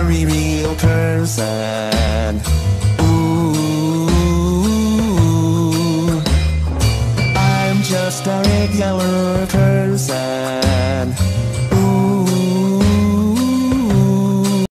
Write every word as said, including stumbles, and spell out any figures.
very real person. Ooh, I'm just a regular person.